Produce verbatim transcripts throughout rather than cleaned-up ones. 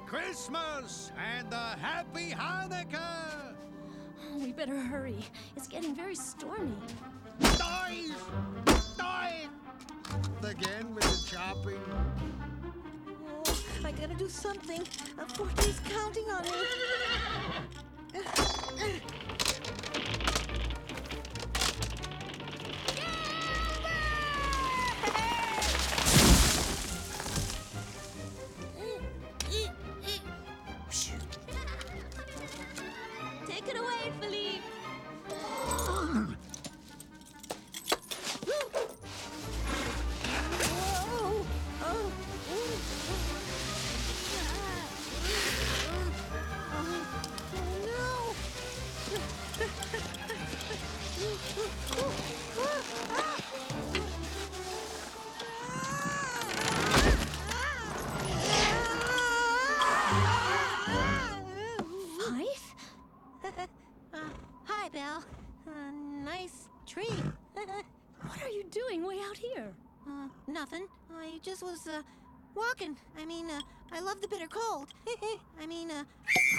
Christmas and a Happy Hanukkah! Oh, we better hurry. It's getting very stormy. Dies! Dies! Again with the chopping. Oh, I gotta do something. Uh, Forky's counting on me. Take it away, Philippe. Whoa! Oh! Fife? uh, hi, Belle. Uh, nice tree. What are you doing way out here? uh, nothing. I just was, uh, walking. I mean, uh, I love the bitter cold. I mean, uh...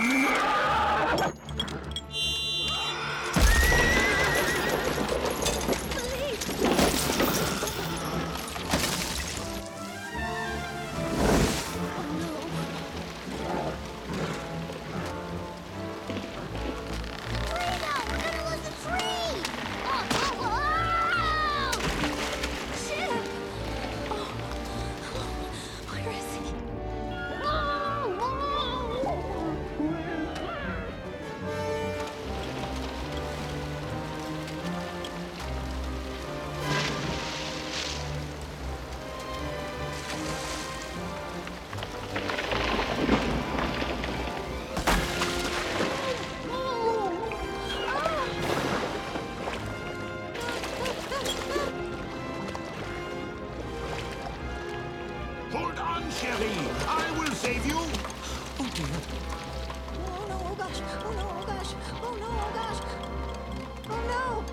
Hold on, Sherry. I will save you. Oh, dear. Oh, no, oh, gosh. Oh, no, oh, gosh. Oh, no, oh, gosh. Oh, no.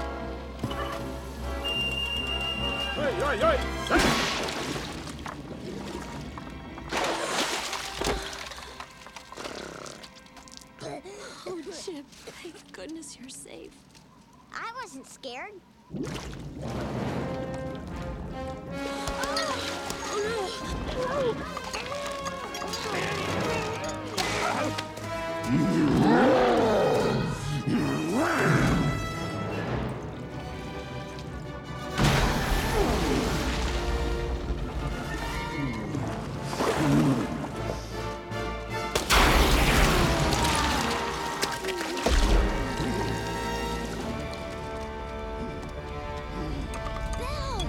Hey, hey, hey. Oh, Chip, thank goodness you're safe. I wasn't scared.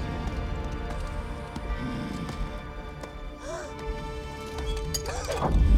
Belle!